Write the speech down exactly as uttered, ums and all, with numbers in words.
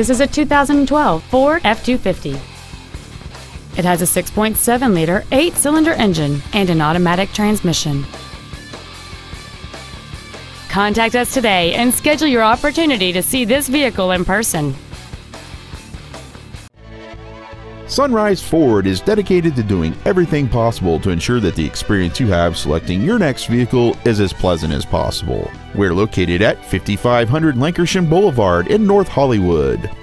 This is a two thousand twelve Ford F two fifty. It has a six point seven liter eight-cylinder engine and an automatic transmission. Contact us today and schedule your opportunity to see this vehicle in person. Sunrise Ford is dedicated to doing everything possible to ensure that the experience you have selecting your next vehicle is as pleasant as possible. We're located at fifty-five hundred Lankershim Boulevard in North Hollywood.